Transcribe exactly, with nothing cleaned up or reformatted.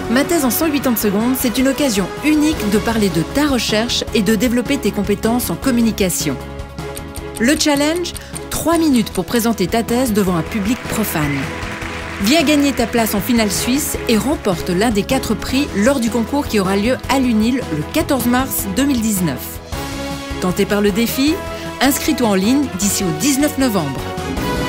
Ma thèse en cent quatre-vingt-dix secondes, c'est une occasion unique de parler de ta recherche et de développer tes compétences en communication. Le challenge, trois minutes pour présenter ta thèse devant un public profane. Viens gagner ta place en finale suisse et remporte l'un des quatre prix lors du concours qui aura lieu à l'UNIL le quatorze mars deux mille dix-neuf. Tenté par le défi? Inscris-toi en ligne d'ici au dix-neuf novembre.